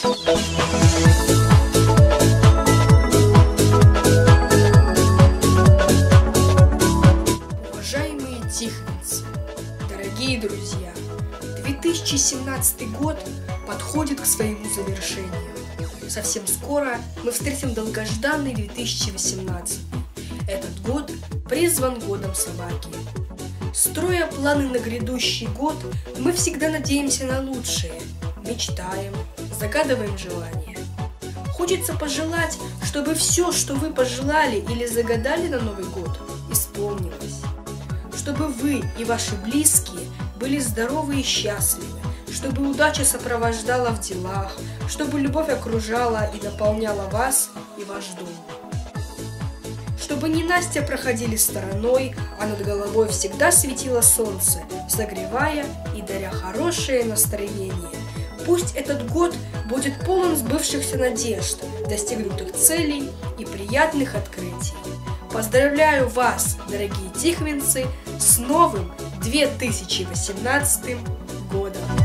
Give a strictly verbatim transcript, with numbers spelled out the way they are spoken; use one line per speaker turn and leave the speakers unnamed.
Уважаемые тихвинцы, дорогие друзья, две тысячи семнадцатый год подходит к своему завершению. Совсем скоро мы встретим долгожданный две тысячи восемнадцатый. Этот год призван годом собаки. Строя планы на грядущий год, мы всегда надеемся на лучшее, мечтаем, загадываем желания. Хочется пожелать, чтобы все, что вы пожелали или загадали на Новый год, исполнилось. Чтобы вы и ваши близкие были здоровы и счастливы, чтобы удача сопровождала в делах, чтобы любовь окружала и наполняла вас и ваш дом. Чтобы ненастья проходили стороной, а над головой всегда светило солнце, согревая и даря хорошее настроение. Пусть этот год будет полон сбывшихся надежд, достигнутых целей и приятных открытий. Поздравляю вас, дорогие тихвинцы, с новым две тысячи восемнадцатым годом!